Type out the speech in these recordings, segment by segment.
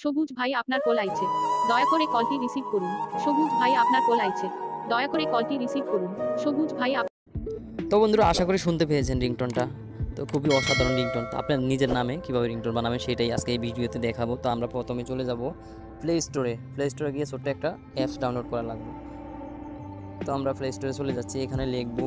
সবুজ ভাই আপনার কল আইছে, দয়া করে কলটি রিসিভ করুন। সবুজ ভাই আপনার কল আইছে, দয়া করে কলটি রিসিভ করুন। সবুজ ভাই তো বন্ধুরা, আশা করি শুনতে পেয়েছেন রিংটোনটা। তো খুবই অসাধারণ রিংটোন। তো আপনার নিজের নামে কীভাবে রিংটোন বানাবেন সেটাই আজকে এই ভিডিওতে দেখাবো। তো আমরা প্রথমে চলে যাব প্লে স্টোরে গিয়ে ছোট্ট একটা অ্যাপস ডাউনলোড করা লাগবে। তো আমরা প্লে স্টোরে চলে যাচ্ছি, এখানে লিখবো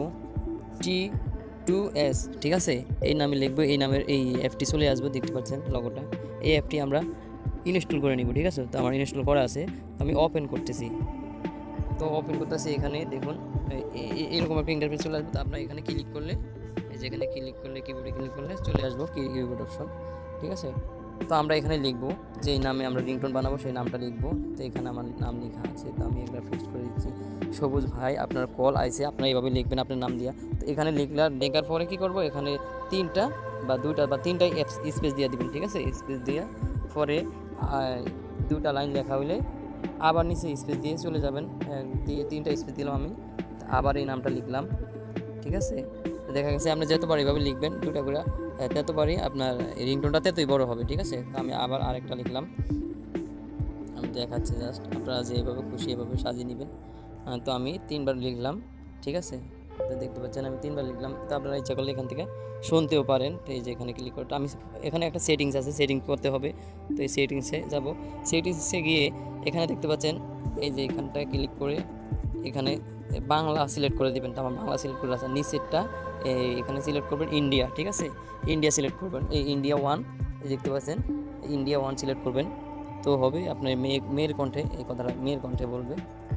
T2S, ঠিক আছে, এই নামে লিখবো। এই নামের এই অ্যাপটি চলে আসবে, দেখতে পাচ্ছেন লগোটা। এই অ্যাপটি আমরা ইনস্টল করে নিব, ঠিক আছে। তো আমার ইনস্টল করা আছে, আমি ওপেন করতেছি। তো ওপেন করতেছি, এখানে দেখুন এরকম একটা ইন্টারফেস চলে আসবে। তো আপনার এখানে ক্লিক করলে, যেখানে ক্লিক করলে কিবোর্ডে ক্লিক করলে চলে আসবো কিবোর্ড অপশন, ঠিক আছে। তো আমরা এখানে লিখবো যে নামে আমরা রিংটোন বানাবো সেই নামটা লিখবো। তো এখানে আমার নাম লেখা আছে, তো আমি একবার ফিক্স করে দিচ্ছি, সবুজ ভাই আপনার কল আইছে। আপনারা এইভাবে লিখবেন আপনার নাম দিয়া। তো এখানে লেখার পরে কী করবো, এখানে দুইটা বা তিনটাই স্পেস দিয়ে দিবেন, ঠিক আছে। স্পেস দিয়ে পরে দুটা লাইন লেখা হইলে আবার নিচে স্পেস দিয়ে চলে যাবেন। তিনটা স্পেস দিলাম আমি, আবার এই নামটা লিখলাম, ঠিক আছে। দেখা গেছে আপনি যতবার এইভাবে লিখবেন দুটা করে, ততবারই আপনার রিংটোনটা ততই বড় হবে, ঠিক আছে। তো আমি আবার আরেকটা লিখলাম, আমি দেখাচ্ছি জাস্ট, আপনারা যে এভাবে খুশি এভাবে সাজিয়ে নেবেন। তো আমি 3বার লিখলাম, ঠিক আছে। তো দেখতে পাচ্ছেন আমি 3বার লিখলাম। তো আপনারা ইচ্ছা করলে এখান থেকে শুনতেও পারেন। তো এই যে এখানে ক্লিক করে, আমি এখানে একটা সেটিংস আছে, সেটিংস করতে হবে। তো এই সেটিংসে যাব, সেটিংসে গিয়ে এখানে দেখতে পাচ্ছেন এই যে এখানটায় ক্লিক করে এখানে বাংলা সিলেক্ট করে দেবেন। তো আমার বাংলা সিলেক্ট করে আছে। নিচেরটা এখানে সিলেক্ট করবেন ইন্ডিয়া, ঠিক আছে। ইন্ডিয়া সিলেক্ট করবেন, এই ইন্ডিয়া 1 দেখতে পাচ্ছেন, ইন্ডিয়া 1 সিলেক্ট করবেন। তো হবে আপনার মেয়ের কণ্ঠে, এই কথাটা মেয়ের কণ্ঠে বলবে।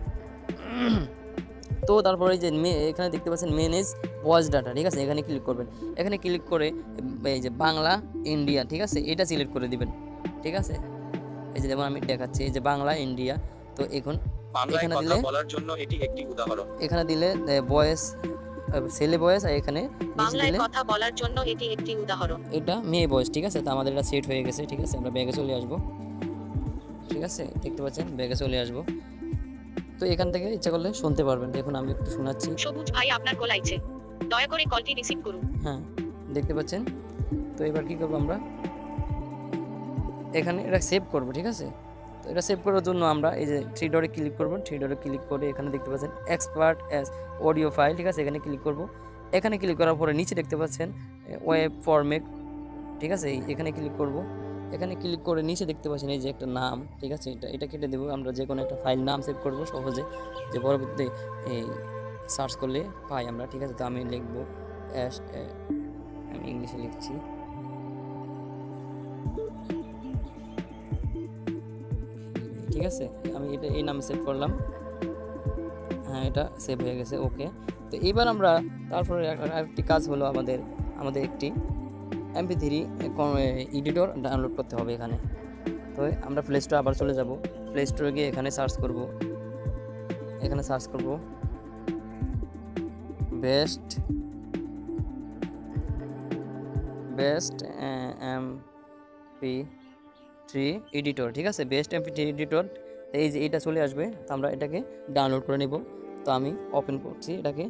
তো তারপরে যে এখানে দেখতে পাচ্ছেন ম্যানেজ ভয়েস ডাটা, ঠিক আছে, এখানে ক্লিক করবেন। এখানে ক্লিক করে এই যে বাংলা ইন্ডিয়া, ঠিক আছে, এটা সিলেক্ট করে দিবেন, ঠিক আছে। এই যে যেমন আমি দেখাচ্ছি, এই যে বাংলা ইন্ডিয়া। তো এখন এখানে দিলে বলার জন্য এটি একটি উদাহরণ, এখানে দিলে ভয়েস ছেলে ভয়েস, আর এখানে বাংলায় কথা বলার জন্য এটি একটি উদাহরণ, এটা মেয়ে ভয়েস, ঠিক আছে। তো আমাদের এটা সেট হয়ে গেছে, ঠিক আছে। আমরা ব্যাগে চলে আসবো, ঠিক আছে, দেখতে পাচ্ছেন ব্যাগে চলে আসবো। তো এখান থেকে ইচ্ছা করলে শুনতে পারবেন। দেখুন আমি একটু শোনাচ্ছি। সবুজ ভাই আপনার কল আইছে, দয়া করে কলটি রিসিভ করুন। হ্যাঁ, দেখতে পাচ্ছেন। তো এবার কি করবো, আমরা এখানে এটা সেভ করব, ঠিক আছে। তো এটা সেভ করার জন্য আমরা এই যে 3 ডটে ক্লিক করব। 3 ডটে ক্লিক করে এখানে দেখতে পাচ্ছেন এক্সপার্ট অ্যাজ অডিও ফাইল, ঠিক আছে, এখানে ক্লিক করব। এখানে ক্লিক করার পরে নিচে দেখতে পাচ্ছেন ওয়েব ফরম্যাট, ঠিক আছে, এখানে ক্লিক করব। এখানে ক্লিক করে নিচে দেখতে পাচ্ছেন এই যে একটা নাম, ঠিক আছে, এটা কেটে দেবো। আমরা যে কোনো একটা ফাইল নাম সেভ করব সহজে, যে পরবর্তীতে এই সার্চ করলে পাই আমরা, ঠিক আছে। তো আমি লিখবো আমি ইংলিশে লিখছি, ঠিক আছে। আমি এটা এই নামে সেভ করলাম। হ্যাঁ, এটা সেভ হয়ে গেছে, ওকে। তো এবার আমরা তারপরে আরেকটি কাজ হলো আমাদের একটি MP3 এডিটর ডাউনলোড করতে হবে এখানে। তো আমরা প্লে স্টোরে আবার চলে যাব। প্লে স্টোরে গিয়ে এখানে সার্চ করব, বেস্ট MP3 এডিটর, ঠিক আছে, বেস্ট MP3 এডিটর। এই যে এটা চলে আসবে, তো আমরা এটাকে ডাউনলোড করে নেব। তো আমি ওপেন করছি এটাকে,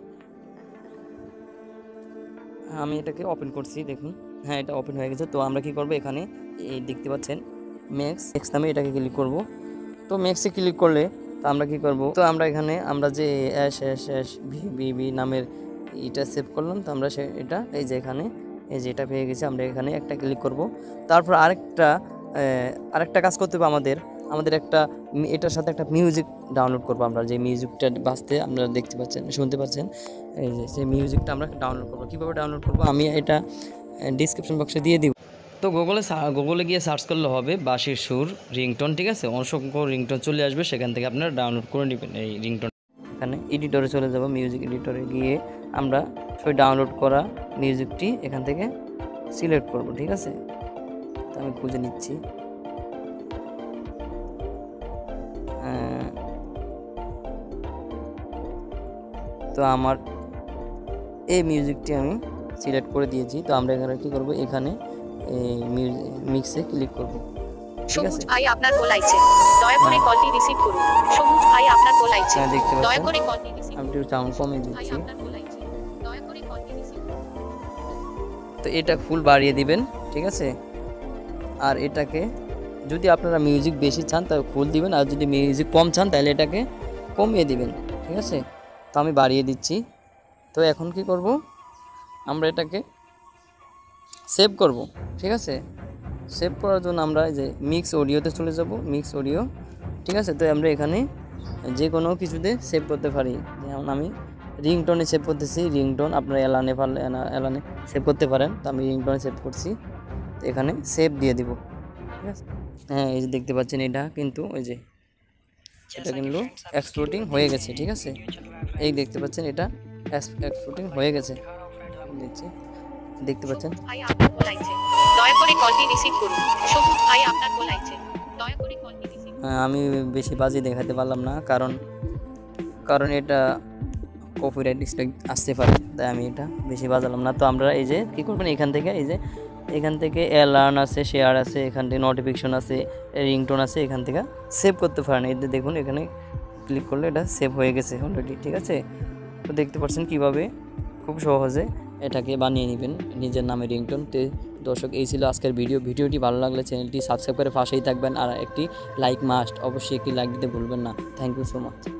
ওপেন করছি, দেখুন। হ্যাঁ, এটা ওপেন হয়ে গেছে। তো আমরা কি করব, এখানে এই দেখতে পাচ্ছেন ম্যাক্স নামে এটাকে ক্লিক করব। তো ম্যাক্সে ক্লিক করলে তো আমরা কি করব, তো আমরা এখানে আমরা যে SSSVB নামের এটা সেভ করলাম। তো আমরা এটা এই যে এখানে এই যে এটা পেয়ে গেছি, আমরা এখানে একটা ক্লিক করব। তারপর আরেকটা কাজ করতে হবে আমাদের একটা এটার সাথে একটা মিউজিক ডাউনলোড করব। আমরা যে মিউজিকটা বাজতে আপনারা দেখতে পাচ্ছেন, শুনতে পাচ্ছেন, এই যে সেই মিউজিকটা আমরা ডাউনলোড করব। কীভাবে ডাউনলোড করব আমি এটা ডিসক্রিপশন বক্সে দিয়ে দিব। তো গুগলে গিয়ে সার্চ করলে হবে বাঁশির সুর রিংটোন, ঠিক আছে। অসংখ্য রিংটোন চলে আসবে, সেখান থেকে আপনারা ডাউনলোড করে নেবেন এই রিংটোন। এখানে এডিটরে চলে যাব, মিউজিক এডিটরে গিয়ে আমরা সেই ডাউনলোড করা মিউজিকটি এখান থেকে সিলেক্ট করব, ঠিক আছে। তো আমি খুঁজে নিচ্ছি, তো আমার এই মিউজিকটি আমি সিলেক্ট করে দিয়েছি। তো আমরা এখানে কি করব, এখানে মিক্সে ক্লিক করব। সবুজ ভাই আপনার কল আইছে, দয়া করে কলটি রিসিভ করুন। সবুজ ভাই আপনার কল আইছে, দয়া করে কলটি রিসিভ করুন। আমি একটু সাউন্ড কমিয়ে দিচ্ছি। দয়া করে কলটি রিসিভ করুন। তো এটা ফুল বাড়িয়ে দিবেন, ঠিক আছে। আর এটাকে যদি আপনারা মিউজিক বেশি চান তাহলে ফুল দিবেন, আর যদি মিউজিক কম চান তাহলে এটাকে কমিয়ে দিবেন, ঠিক আছে। তো আমি বাড়িয়ে দিচ্ছি। তো এখন কি করব, আমরা এটাকে সেভ করব, ঠিক আছে। সেভ করার জন্য আমরা এই যে মিক্স অডিওতে চলে যাব, মিক্স অডিও, ঠিক আছে। তো আমরা এখানে যে কোনো কিছুতে সেভ করতে পারি, যেমন আমি রিংটোনে সেভ করতেছি, রিংটোন আপনারা এলানে পারলে এলানে সেভ করতে পারেন। তো আমি রিংটোনে সেভ করছি, তো এখানে সেভ দিয়ে দিব, ঠিক আছে। হ্যাঁ, এই যে দেখতে পাচ্ছেন এটা কিন্তু ওই যে এটা কিন্তু এক্সপোর্টিং হয়ে গেছে, ঠিক আছে। এই দেখতে পাচ্ছেন এটা এক্সপোর্টিং হয়ে গেছে, দেখছি দেখতে পাচ্ছেন। ভাই আপনার কল আইছে, দয়া করে কলটি রিসিভ করুন। সবুজ ভাই আপনার কল আইছে, দয়া করে কলটি রিসিভ করুন। আমি বেশি বাজি দেখাতে পারলাম না, কারণ এটা কপিরাইট স্ট্রাইক আসতে পারে, তাই আমি এটা বেশি বাজালাম না। তো আমরা এই যে কী করবেন, এখান থেকে এই যে এখান থেকে অ্যালার্ন আছে, শেয়ার আছে, এখান থেকে নোটিফিকেশন আছে, রিংটোন আছে, এখান থেকে সেভ করতে পারেন। এই যে দেখুন এখানে ক্লিক করলে এটা সেভ হয়ে গেছে অলরেডি, ঠিক আছে। তো দেখতে পাচ্ছেন কীভাবে খুব সহজে এটাকে বানিয়ে নেবেন নিজের নামে রিংটোন। তো দর্শক, এই ছিল আজকের ভিডিওটি ভালো লাগলে চ্যানেলটি সাবস্ক্রাইব করে পাশেই থাকবেন, আর একটি লাইক মাস্ট, অবশ্যই একটি লাইক দিতে ভুলবেন না। Thank you so much.